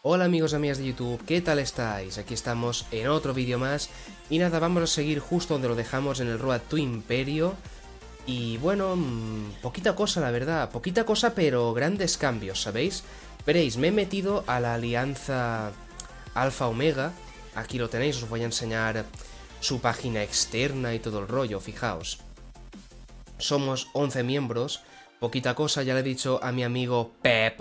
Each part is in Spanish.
Hola amigos y amigas de YouTube, ¿qué tal estáis? Aquí estamos en otro vídeo más. Y nada, vamos a seguir justo donde lo dejamos en el Road to Imperio. Y bueno, poquita cosa la verdad, poquita cosa pero grandes cambios, ¿sabéis? Veréis, me he metido a la alianza Alfa Omega. Aquí lo tenéis, os voy a enseñar su página externa y todo el rollo, fijaos. Somos 11 miembros, poquita cosa, ya le he dicho a mi amigo Pep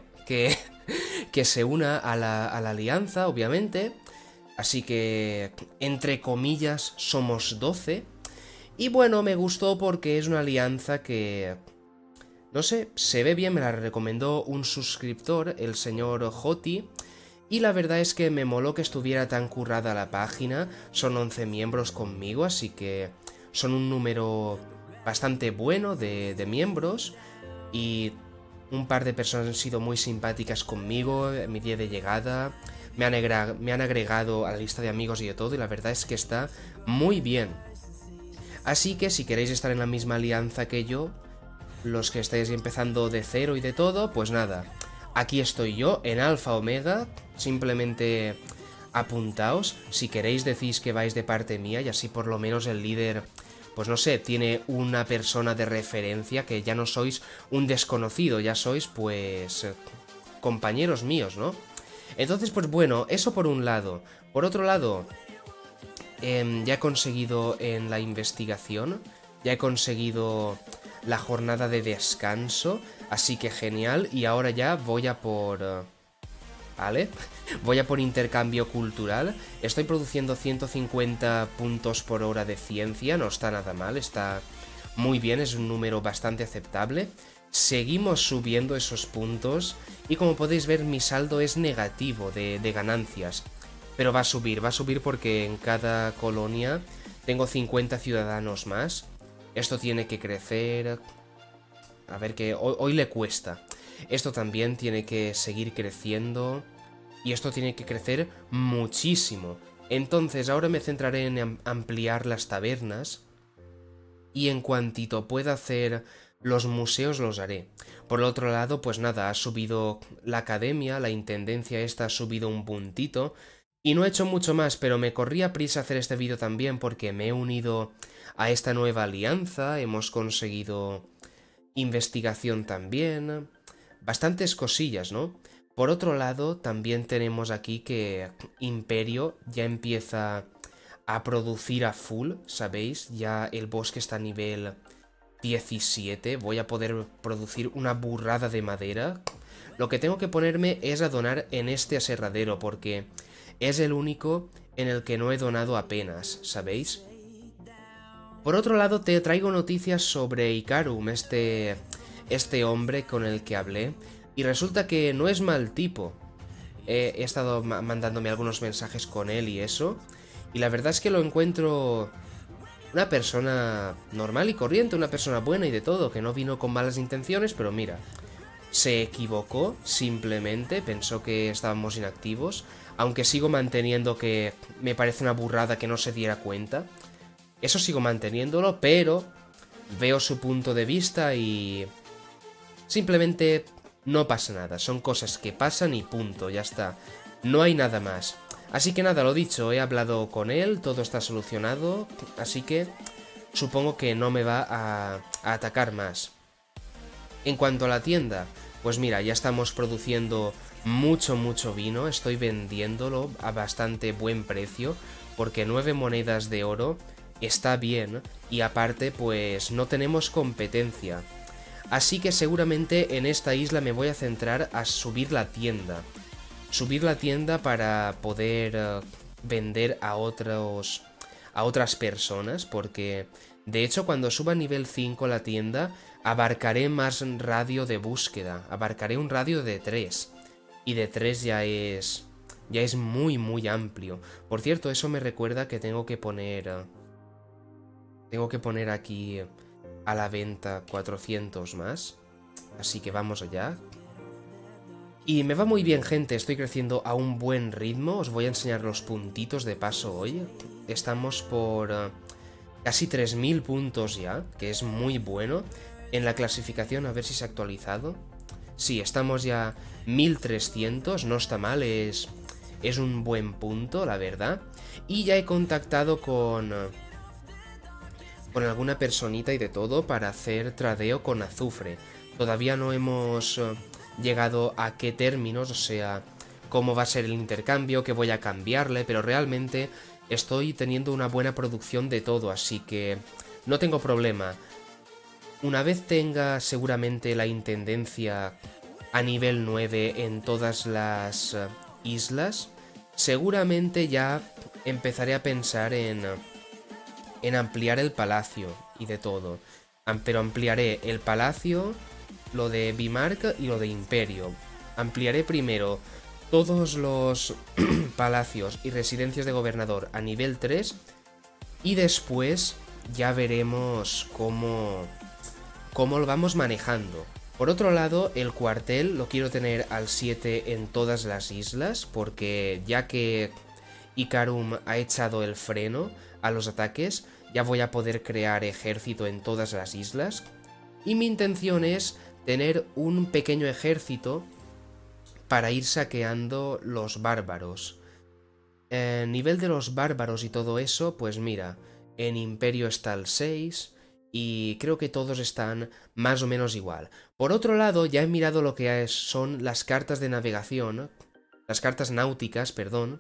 que se una a la alianza, obviamente. Así que, entre comillas, somos 12. Y bueno, me gustó porque es una alianza que, no sé, se ve bien, me la recomendó un suscriptor, el señor Joti. Y la verdad es que me moló que estuviera tan currada la página. Son 11 miembros conmigo, así que son un número bastante bueno de miembros. Y un par de personas han sido muy simpáticas conmigo en mi día de llegada. Me han agregado a la lista de amigos y de todo, y la verdad es que está muy bien. Así que si queréis estar en la misma alianza que yo, los que estáis empezando de cero y de todo, pues nada, aquí estoy yo en Alfa Omega. Simplemente apuntaos. Si queréis decís que vais de parte mía y así por lo menos el líder, pues no sé, tiene una persona de referencia, que ya no sois un desconocido, ya sois pues compañeros míos, ¿no? Entonces pues bueno, eso por un lado. Por otro lado, ya he conseguido en la investigación, ya he conseguido la jornada de descanso, así que genial. Y ahora ya voy a por... ¿vale? Voy a por intercambio cultural. Estoy produciendo 150 puntos por hora de ciencia, no está nada mal, está muy bien, es un número bastante aceptable. Seguimos subiendo esos puntos y como podéis ver mi saldo es negativo de ganancias. Pero va a subir porque en cada colonia tengo 50 ciudadanos más. Esto tiene que crecer. A ver, que hoy le cuesta. Esto también tiene que seguir creciendo. Y esto tiene que crecer muchísimo. Entonces ahora me centraré en ampliar las tabernas. Y en cuantito pueda hacer los museos los haré. Por el otro lado, pues nada, ha subido la academia, la intendencia esta ha subido un puntito. Y no he hecho mucho más, pero me corría prisa hacer este vídeo también porque me he unido a esta nueva alianza, hemos conseguido investigación también, bastantes cosillas, ¿no? Por otro lado, también tenemos aquí que Imperio ya empieza a producir a full, ¿sabéis? Ya el bosque está a nivel 17, voy a poder producir una burrada de madera. Lo que tengo que ponerme es a donar en este aserradero, porque es el único en el que no he donado apenas, ¿sabéis? Por otro lado, te traigo noticias sobre Ikarum, este hombre con el que hablé, y resulta que no es mal tipo. He estado mandándome algunos mensajes con él y eso, y la verdad es que lo encuentro una persona normal y corriente, una persona buena y de todo, que no vino con malas intenciones, pero mira, se equivocó simplemente, pensó que estábamos inactivos, aunque sigo manteniendo que me parece una burrada que no se diera cuenta. Eso sigo manteniéndolo, pero veo su punto de vista y simplemente no pasa nada. Son cosas que pasan y punto, ya está. No hay nada más. Así que nada, lo dicho, he hablado con él, todo está solucionado, así que supongo que no me va a atacar más. En cuanto a la tienda, pues mira, ya estamos produciendo mucho vino, estoy vendiéndolo a bastante buen precio, porque 9 monedas de oro está bien, y aparte pues no tenemos competencia. Así que seguramente en esta isla me voy a centrar a subir la tienda. Subir la tienda para poder vender a otras personas, porque de hecho cuando suba a nivel 5 la tienda abarcaré más radio de búsqueda, abarcaré un radio de 3, y de 3 ya es muy amplio. Por cierto, eso me recuerda que tengo que poner aquí a la venta 400 más. Así que vamos allá. Y me va muy bien, gente, estoy creciendo a un buen ritmo. Os voy a enseñar los puntitos de paso hoy. Estamos por casi 3000 puntos ya, que es muy bueno. En la clasificación, a ver si se ha actualizado. Sí, estamos ya 1300, no está mal, es un buen punto, la verdad. Y ya he contactado con alguna personita y de todo para hacer tradeo con azufre. Todavía no hemos llegado a qué términos, o sea, cómo va a ser el intercambio, qué voy a cambiarle, pero realmente estoy teniendo una buena producción de todo, así que no tengo problema. Una vez tenga seguramente la intendencia a nivel 9 en todas las islas, seguramente ya empezaré a pensar en ampliar el palacio y de todo. Pero ampliaré el palacio, lo de Bimark y lo de Imperio. Ampliaré primero todos los palacios y residencias de gobernador a nivel 3 y después ya veremos cómo lo vamos manejando. Por otro lado, el cuartel lo quiero tener al 7 en todas las islas, porque ya que Ikarum ha echado el freno a los ataques, ya voy a poder crear ejército en todas las islas. Y mi intención es tener un pequeño ejército para ir saqueando los bárbaros. Nivel de los bárbaros y todo eso, pues mira, en Imperio está el 6... y creo que todos están más o menos igual. Por otro lado, ya he mirado lo que son las cartas de navegación, las cartas náuticas, perdón,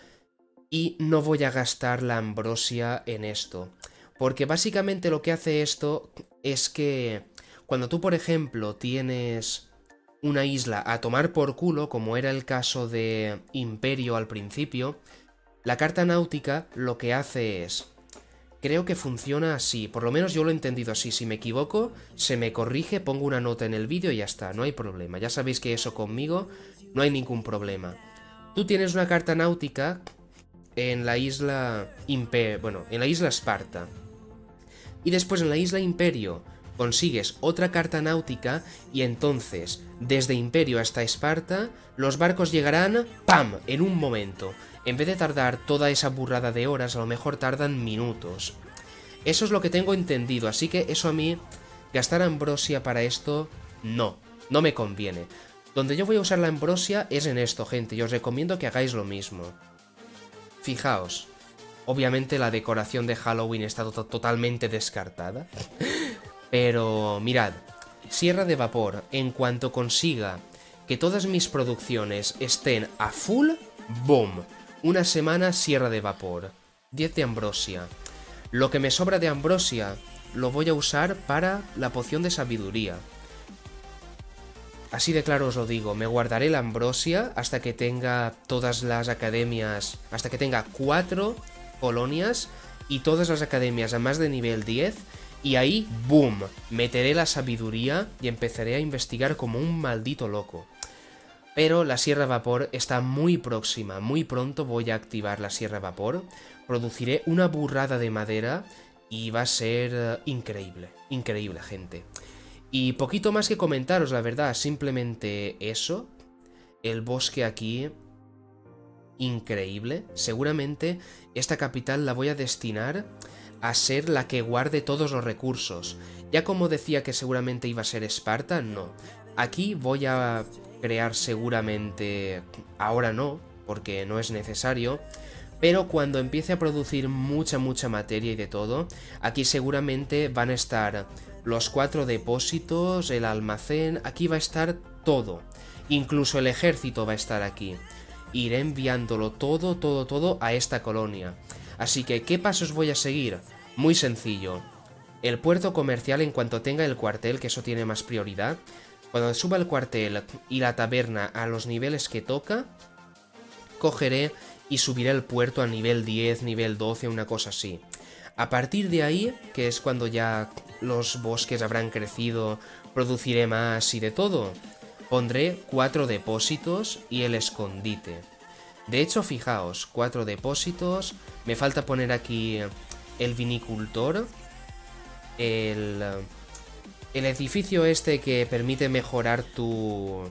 y no voy a gastar la ambrosia en esto. Porque básicamente lo que hace esto es que cuando tú, por ejemplo, tienes una isla a tomar por culo, como era el caso de Imperio al principio, la carta náutica lo que hace es... creo que funciona así, por lo menos yo lo he entendido así. Si me equivoco, se me corrige, pongo una nota en el vídeo y ya está, no hay problema. Ya sabéis que eso conmigo no hay ningún problema. Tú tienes una carta náutica en la isla en la isla Esparta. Y después en la isla Imperio consigues otra carta náutica y entonces, desde Imperio hasta Esparta, los barcos llegarán, ¡pam!, en un momento. En vez de tardar toda esa burrada de horas, a lo mejor tardan minutos. Eso es lo que tengo entendido, así que eso a mí, gastar ambrosia para esto, no me conviene. Donde yo voy a usar la ambrosia es en esto, gente, y os recomiendo que hagáis lo mismo. Fijaos, obviamente la decoración de Halloween está totalmente descartada, pero mirad, sierra de vapor, en cuanto consiga que todas mis producciones estén a full, ¡boom! Una semana sierra de vapor, 10 de ambrosia. Lo que me sobra de ambrosia lo voy a usar para la poción de sabiduría. Así de claro os lo digo, me guardaré la ambrosia hasta que tenga todas las academias, hasta que tenga 4 colonias y todas las academias a más de nivel 10, y ahí, ¡boom!, meteré la sabiduría y empezaré a investigar como un maldito loco. Pero la sierra vapor está muy próxima, muy pronto voy a activar la sierra vapor, produciré una burrada de madera y va a ser increíble, increíble, gente. Y poquito más que comentaros, la verdad, simplemente eso, el bosque aquí, increíble. Seguramente esta capital la voy a destinar a ser la que guarde todos los recursos. Ya como decía que seguramente iba a ser Esparta, no. Aquí voy a crear seguramente, ahora no, porque no es necesario, pero cuando empiece a producir mucha materia y de todo, aquí seguramente van a estar los 4 depósitos, el almacén, aquí va a estar todo. Incluso el ejército va a estar aquí. Iré enviándolo todo a esta colonia. Así que, ¿qué pasos voy a seguir? Muy sencillo. El puerto comercial, en cuanto tenga el cuartel, que eso tiene más prioridad, cuando suba el cuartel y la taberna a los niveles que toca, cogeré y subiré el puerto a nivel 10, nivel 12, una cosa así. A partir de ahí, que es cuando ya los bosques habrán crecido, produciré más y de todo, pondré 4 depósitos y el escondite. De hecho, fijaos, 4 depósitos, me falta poner aquí el vinicultor, el edificio este que permite mejorar tu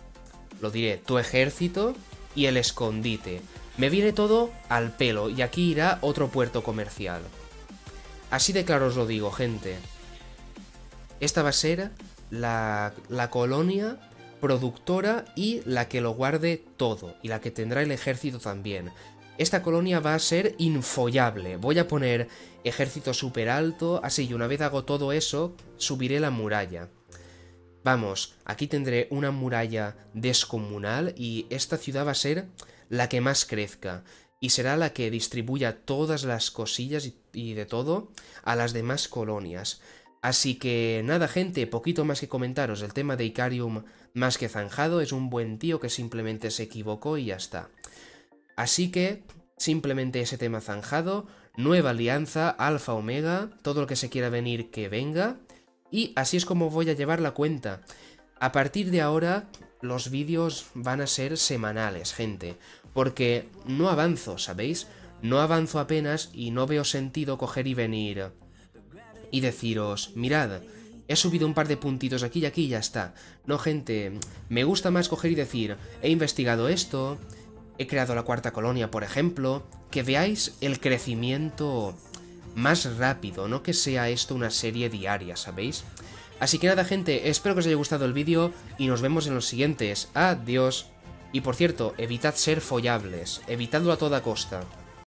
ejército y el escondite. Me viene todo al pelo y aquí irá otro puerto comercial. Así de claro os lo digo, gente. Esta va a ser la colonia productora y la que lo guarde todo, y la que tendrá el ejército también. Esta colonia va a ser infollable, voy a poner ejército súper alto, así, y una vez hago todo eso, subiré la muralla. Vamos, aquí tendré una muralla descomunal y esta ciudad va a ser la que más crezca. Y será la que distribuya todas las cosillas y de todo a las demás colonias. Así que nada, gente, poquito más que comentaros. El tema de Icarium más que zanjado, es un buen tío que simplemente se equivocó y ya está. Así que simplemente ese tema zanjado, nueva alianza, alfa, omega, todo lo que se quiera venir que venga. Y así es como voy a llevar la cuenta. A partir de ahora los vídeos van a ser semanales, gente, porque no avanzo, ¿sabéis? No avanzo apenas y no veo sentido coger y venir y deciros, mirad, he subido un par de puntitos aquí y aquí y ya está. No, gente, me gusta más coger y decir, he investigado esto, he creado la cuarta colonia, por ejemplo, que veáis el crecimiento más rápido, no que sea esto una serie diaria, ¿sabéis? Así que nada, gente, espero que os haya gustado el vídeo y nos vemos en los siguientes. Adiós. Y por cierto, evitad ser follables, evitadlo a toda costa.